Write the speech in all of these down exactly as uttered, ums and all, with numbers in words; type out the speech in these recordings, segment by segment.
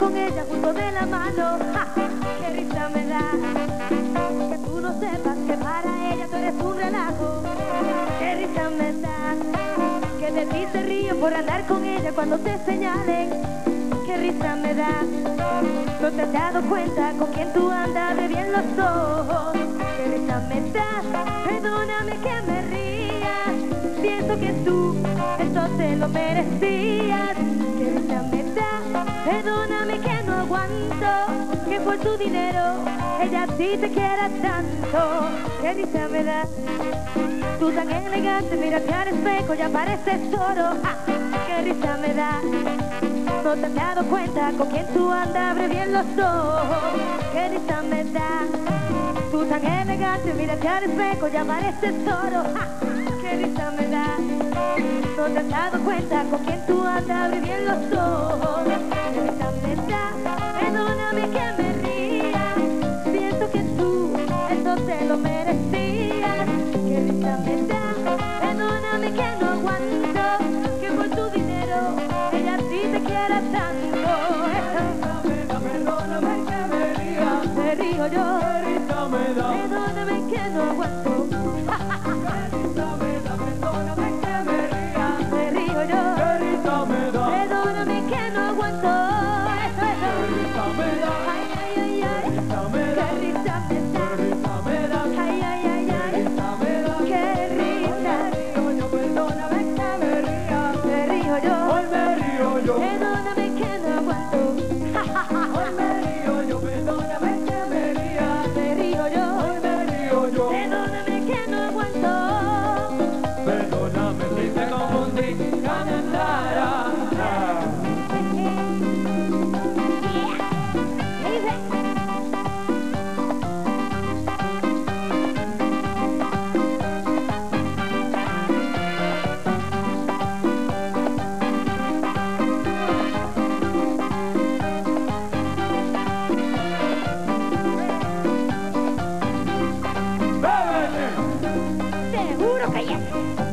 con ella junto de la mano. ¡Ja! ¡Qué risa me da! Que tú no sepas que para ella tú eres un relajo. ¡Qué risa me da! Que de ti se ríen por andar con ella cuando te señalen. ¡Qué risa me da! No te has dado cuenta con quién tú andas de bien los ojos. ¡Qué risa me da! Perdóname que me ría, pienso que tú esto te lo merecías. ¡Qué risa me da! Perdóname que no aguanto que por tu dinero ella a ti te quiera tanto. ¡Qué risa me da! Tú tan elegante, mírate al espejo, ya pareces oro. ¡Ah! ¡Qué risa me da! No te has dado cuenta con quién tú andas, abre bien los ojos. ¡Qué risa me da! Tú tan elegante, mírate al espejo, ya pareces oro. ¡Ah! ¡Qué risa me da! No te has dado cuenta con quién tú andas, abre bien los ojos. ¡Qué risa me da! Perdóname que me ría, pienso que tú esto te lo merecías. ¡Qué risa me da! Perdóname que no aguanto que por tu dinero ella a ti te quiera tanto. Perdóname que me ría, me río yo. Perdóname que no aguanto. Perdóname que me ría, me río yo. Perdóname que no aguanto. Ay, ay, ay, ay. Qué risa me da. Ay, ay, ay, ay. Qué risa. Perdóname que me ría, me río yo. Perdóname que no aguanto. Hoy me río yo, perdóname que me ría, me río yo. Hoy me río yo. Perdóname que no aguanto. Perdóname si te confundí, Canandara. Seguro que ya.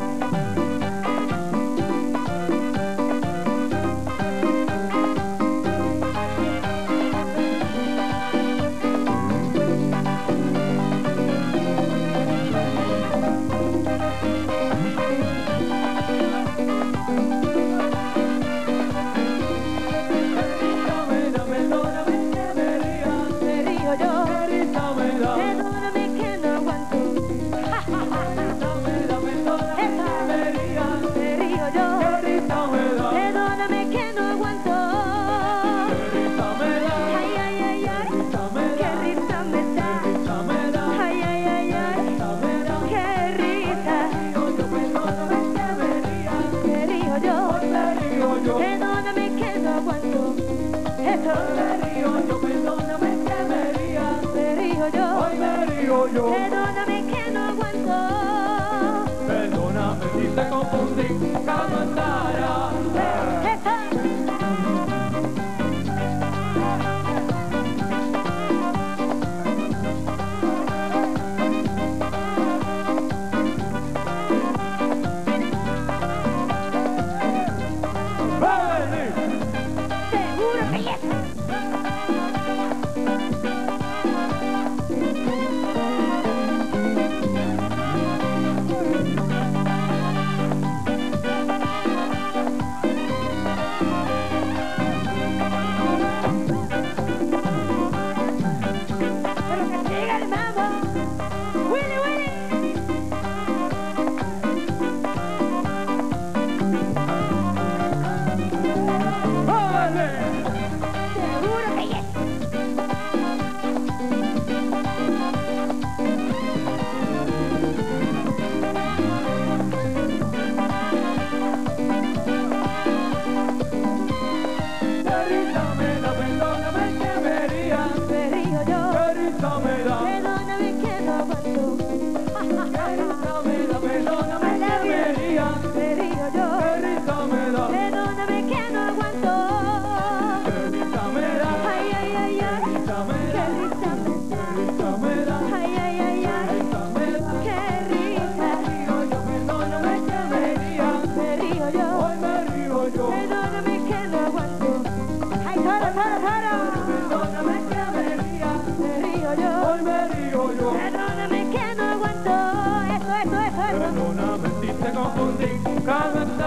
Perdóname que no aguanto. Eso. Me río yo, perdóname que me ría. Me río yo. Hoy me río yo. Perdóname que no aguanto. Perdóname si te confundí, Canandara. Seguro que yes. Pero que siga el mambo. Willy, Willy. Seguro que yes. Perdóname que me ría, Me río yo. qué risa me da. Perdóname que no aguanto. Qué risa me da, perdóname que me ría, Me río yo. qué risa me da. Perdóname que no aguanto. Qué risa me da. Ay, ay, ay, ay. Qué risa me Qué da. risa me da. Qué risa me da. Ay, ay, ay, ay. Risa me da. Qué risa. Río yo, perdóname que me ría. Me río yo. Hoy me río yo. Perdóname que no aguanto. Ay, todo, todo, todo. te digo yo. Perdóname que no aguanto, eso, eso, eso, eso. Perdóname si te confundí, cada vez